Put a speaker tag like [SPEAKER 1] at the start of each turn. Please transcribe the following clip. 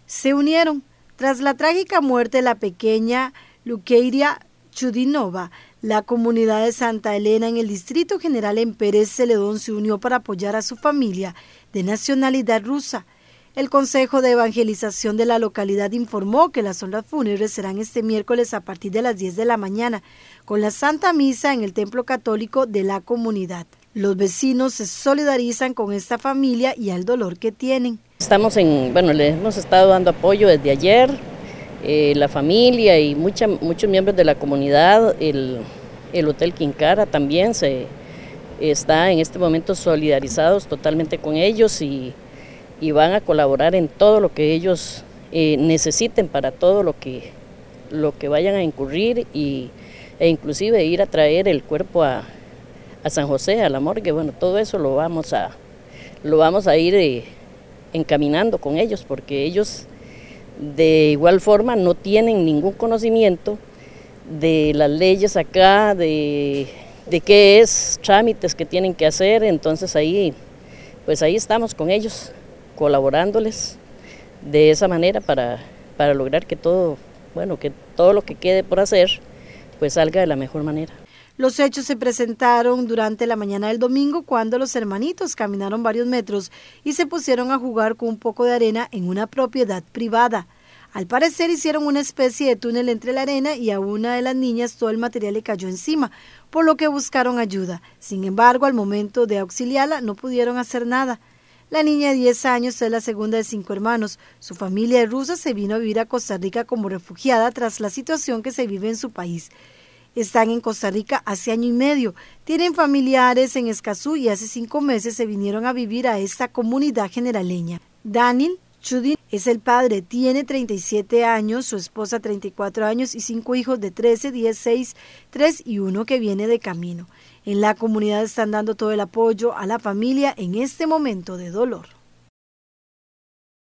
[SPEAKER 1] se unieron. Tras la trágica muerte de la pequeña Luqueira Chudinova, la comunidad de Santa Elena en el Distrito General en Pérez Celedón se unió para apoyar a su familia de nacionalidad rusa. El Consejo de Evangelización de la localidad informó que las honras fúnebres serán este miércoles a partir de las 10 de la mañana, con la Santa Misa en el Templo Católico de la comunidad. Los vecinos se solidarizan con esta familia y al dolor que tienen.
[SPEAKER 2] Le hemos estado dando apoyo desde ayer, la familia y muchos miembros de la comunidad, el Hotel Quincara también está en este momento solidarizados totalmente con ellos y van a colaborar en todo lo que ellos necesiten para todo lo que vayan a incurrir e inclusive ir a traer el cuerpo a San José, a la morgue. Bueno, todo eso lo vamos a ir encaminando con ellos, porque ellos de igual forma no tienen ningún conocimiento de las leyes acá, de qué es, trámites que tienen que hacer. Entonces ahí estamos con ellos, colaborándoles de esa manera para lograr que todo lo que quede por hacer pues salga de la mejor manera.
[SPEAKER 1] Los hechos se presentaron durante la mañana del domingo cuando los hermanitos caminaron varios metros y se pusieron a jugar con un poco de arena en una propiedad privada. Al parecer hicieron una especie de túnel entre la arena y a una de las niñas todo el material le cayó encima, por lo que buscaron ayuda. Sin embargo, al momento de auxiliarla no pudieron hacer nada. La niña de 10 años es la segunda de 5 hermanos. Su familia rusa se vino a vivir a Costa Rica como refugiada tras la situación que se vive en su país. Están en Costa Rica hace año y medio, tienen familiares en Escazú y hace 5 meses se vinieron a vivir a esta comunidad generaleña. Daniel Chudin es el padre, tiene 37 años, su esposa 34 años y 5 hijos de 13, 10, 6, 3 y 1 que viene de camino. En la comunidad están dando todo el apoyo a la familia en este momento de dolor.